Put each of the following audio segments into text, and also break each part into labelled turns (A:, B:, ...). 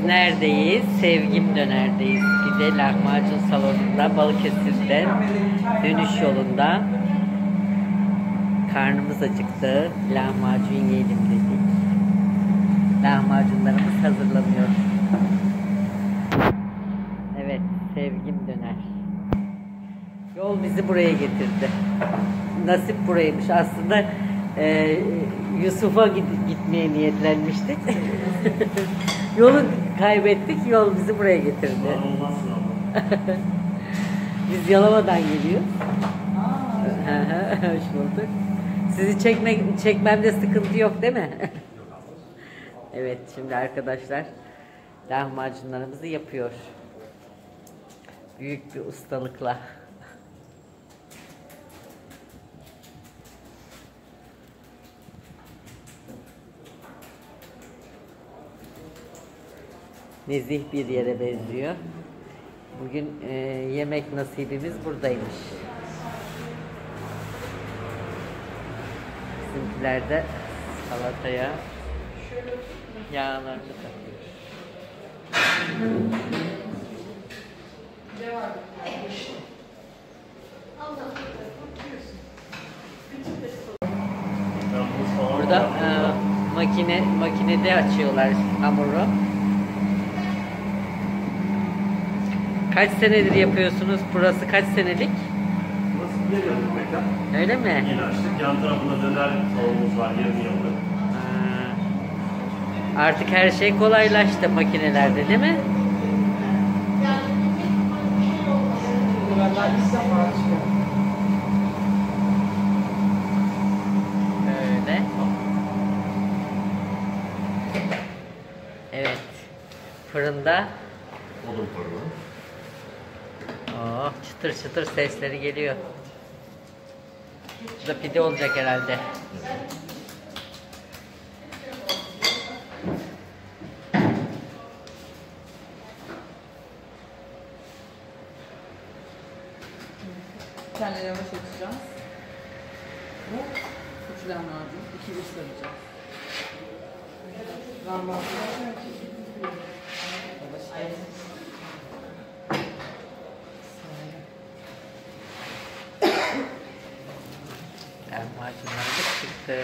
A: neredeyiz? Sevgim Döner'deyiz. Bir de lahmacun salonunda, Balıkesir'den dönüş yolunda. Karnımız acıktı. Lahmacun yiyelim dedik. Lahmacunlarımız hazırlanıyor. Evet, Sevgim Döner. Yol bizi buraya getirdi. Nasip buraymış. Aslında Yusuf'a gitmeye niyetlenmiştik. Yolu kaybettik. Yol bizi buraya getirdi. Biz Yalova'dan geliyoruz. Hoş bulduk. Sizi çekmemde sıkıntı yok değil mi? Evet, şimdi arkadaşlar lahmacunlarımızı yapıyor. Büyük bir ustalıkla. Nezih bir yere benziyor. Bugün yemek nasibimiz buradaymış. Bizimkiler de salataya yağlarını katıyor. Burada makinede açıyorlar hamuru. Kaç senedir yapıyorsunuz? Burası kaç senelik?
B: Burası bir yıllık mekan.
A: Öyle mi?
B: Yeni açtık. Yan tarafında döner salonumuz var 20 yıllık.
A: Artık her şey kolaylaştı makinelerde değil mi? Öyle. Evet. Fırında.
B: Odun fırını.
A: Oh, çıtır çıtır sesleri geliyor. Bu da pide olacak herhalde.
C: Bir tane lavaş açacağız. Bu kutu lahmacun. 2 bir saracağız. Lahmacun.
A: Lahmacunlar da çıktı.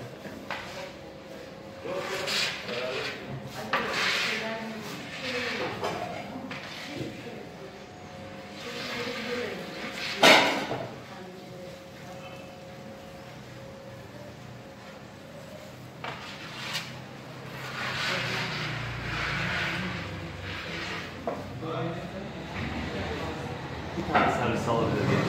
B: Bir tane servis alabilir miyim?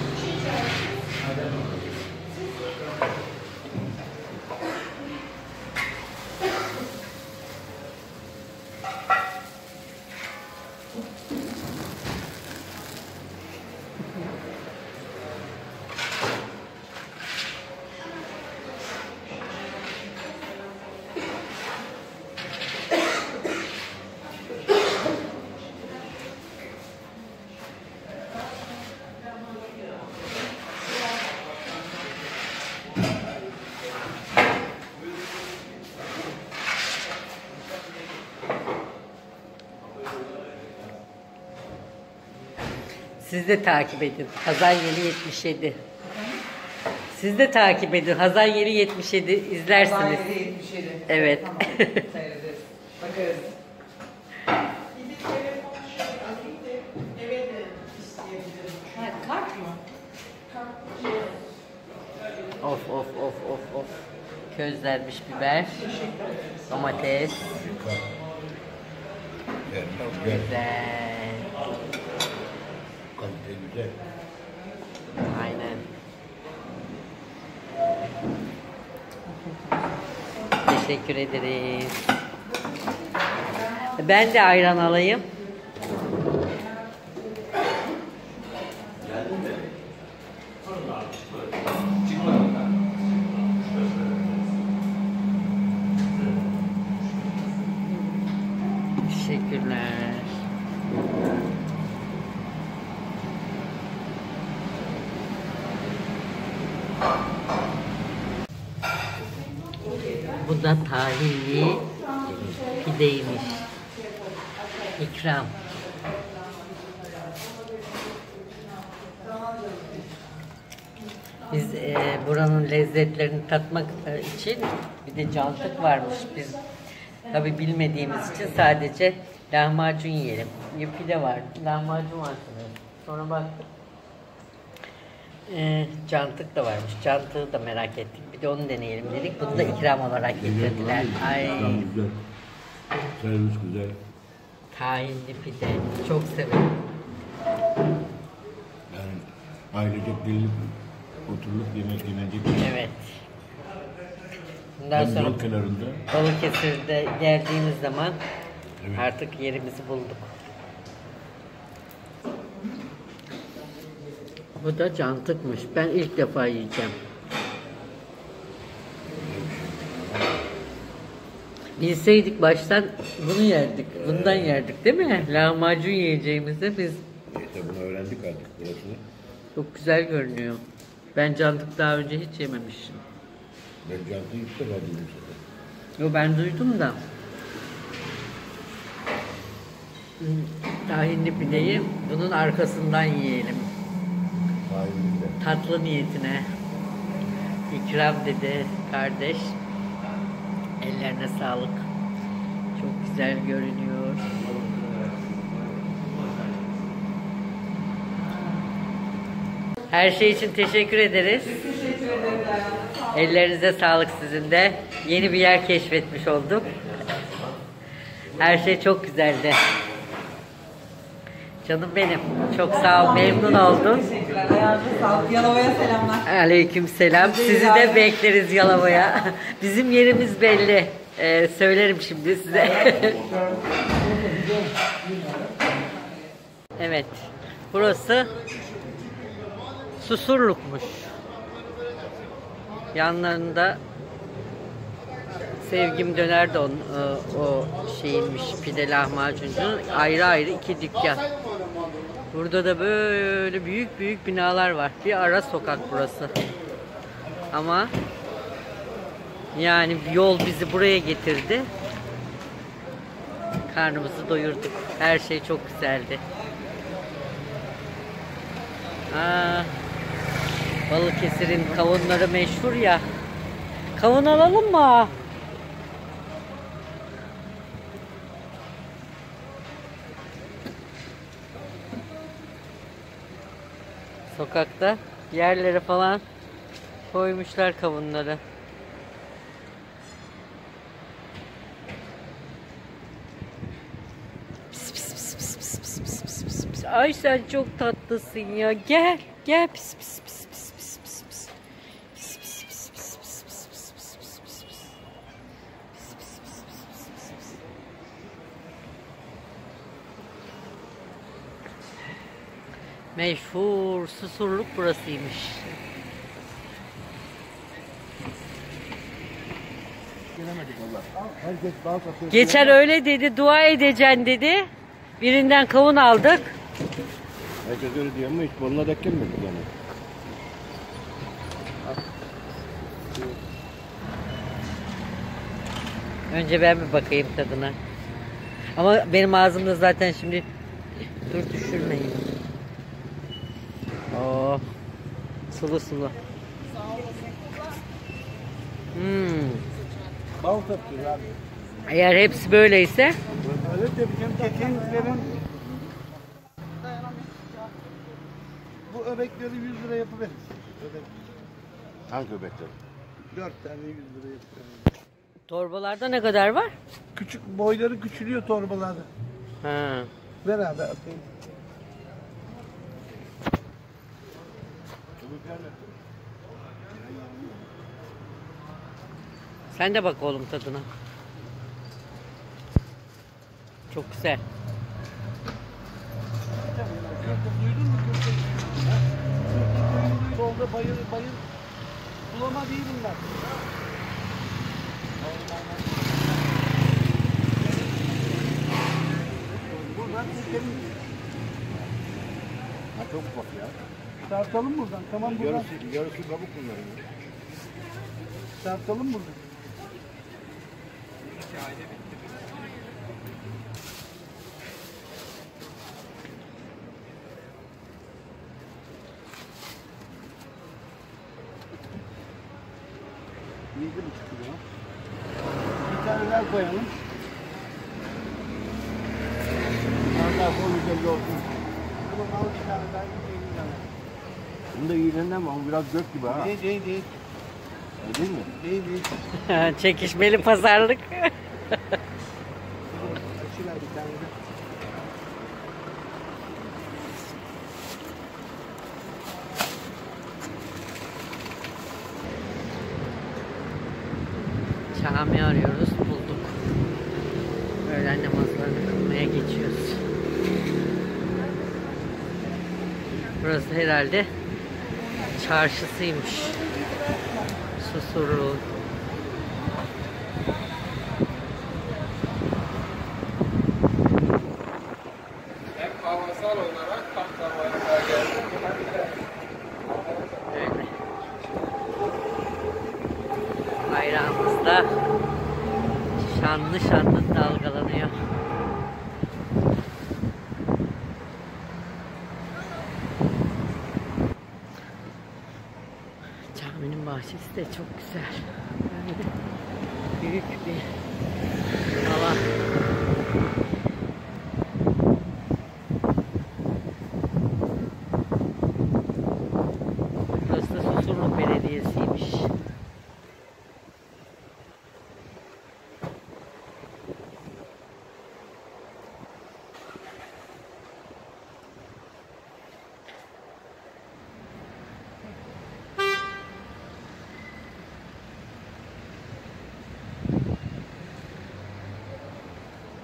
A: Siz de takip edin. Hazan Yeni 77. Siz de takip edin. Hazan Yeni 77 izlersiniz.
C: Hazan Yeni 77.
A: Evet.
C: Tamam. Seyrederiz. Bakarız.
D: Bir de telefon şöyle alayım da eve de isteyebilirim.
C: Ha, kart mı?
A: Of of of of of. Közlenmiş biber. Domates. Güzel.
E: Kalite güzel.
A: Aynen. Teşekkür ederiz. Ben de ayran alayım. Teşekkürler. Bu da tahinli pideymiş. İkram. Biz buranın lezzetlerini tatmak için bir de cantık varmış. Biz tabi bilmediğimiz için sadece lahmacun yiyelim. Bir pide var, lahmacun var sanırım. Sonra baktık. Cantık da varmış. Cantığı da merak ettik. Bir de onu deneyelim dedik. Bunu da ikram olarak getirdiler. Ay.
E: Güzel. Servis güzel.
A: Tahinli pide. Çok severim.
E: Yani ailecek gelip oturup yemek yenecek.
A: Evet. Bundan
E: Hem
A: sonra
E: yol kenarında.
A: Balıkesir'de geldiğimiz zaman
E: Evet.
A: artık yerimizi bulduk. Bu da cantıkmış. Ben ilk defa yiyeceğim. Bilseydik baştan bunu yerdik. Bundan yerdik değil mi? Lahmacun yiyeceğimizde biz
E: İşte bunu öğrendik artık burasını.
A: çok güzel görünüyor. Ben cantık daha önce hiç yememiştim.
E: Ben cantıyı ilk defa duydum zaten.
A: Yo ben duydum da. Tahinli pideyi bunun arkasından yiyelim.
E: Sahilinde.
A: Tatlı niyetine. İkram dedi kardeş. Ellerine sağlık. Çok güzel görünüyor. Her şey için teşekkür ederiz.
C: Teşekkür ederim.
A: Ellerinize sağlık sizin de. Yeni bir yer keşfetmiş olduk. Her şey çok güzeldi. Canım benim. Çok sağ ol. Memnun oldum.
C: Teşekkürler. Ayağınıza sağlık. Yalova'ya selamlar.
A: Aleykümselam. Sizi de bekleriz Yalova'ya. Bizim yerimiz belli. Söylerim şimdi size. Evet. Burası Susurluk'muş. Yanlarında Sevgim Döner de o şeyinmiş, pide lahmacuncunun ayrı ayrı iki dükkan. Burada da böyle büyük büyük binalar var. Bir ara sokak burası. Ama yani yol bizi buraya getirdi. Karnımızı doyurduk. Her şey çok güzeldi. Balıkesir'in kavunları meşhur ya. Kavun alalım mı? Sokakta yerlere falan koymuşlar kavunları. Pis, pis, pis, pis, pis, pis, pis, pis, pis, pis. Ay sen çok tatlısın ya. Gel, gel. Pis, pis, pis, pis, pis, pis, pis. Pis, pis, pis, pis, pis, pis, pis, pis, pis, pis, pis. Pis, pis, pis, pis, pis, pis, pis. Meşhur Susurluk burasıymış. Geçen öyle dedi, dua edeceksin dedi. Birinden kavun aldık.
E: Herkes öyle diyor ama hiç boluna denk gelmedi yani.
A: Önce ben bir bakayım tadına. Ama benim ağzımda zaten şimdi... Dur düşürmeyin. Oh. Sulu sulu.
F: Bal satıyor abi.
A: Eğer hepsi böyleyse...
F: Öyle de bizim kekenliklerin bu öbekleri 100 lira yapıveririz. Öbek.
E: Hangi öbekler?
F: 4 tane 100 lira yapıveririz.
A: Torbalarda ne kadar var?
F: Küçük boyları küçülüyor torbalarda.
A: Ha.
F: Beraber atayım.
A: Sen de bak oğlum tadına. Çok güzel.
F: Duydun mu köfteyi? Solda bayır bulama değilim ben. Buradan çekelim.
E: Ha çok ufak ya.
F: Tartalım buradan. Tamam buradan.
E: Yarısı kabuk bunların.
F: Tartalım buradan. kilo. Bir tane daha koyalım. Daha güzel olsun. Tamam al bir tane daha 150 lira.
E: Bunu da iyilerinden mi? O biraz gök gibi ha.
F: Değil.
E: Değil mi?
F: Değil.
A: Çekişmeli pazarlık.
F: Açıver bir tane de.
A: Cami arıyoruz, bulduk. Öğlen namazlarını kılmaya geçiyoruz. Burası herhalde çarşısıymış. Susurluğun. Öyle. Bayrağımız da şanlı şanlı dalgalanıyor. Caminin bahçesi de çok güzel. Böyle büyük bir alan. Burası da Susurluk Belediyesi'ymiş.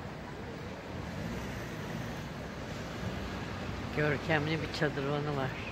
A: Görkemli bir çadırvanı var.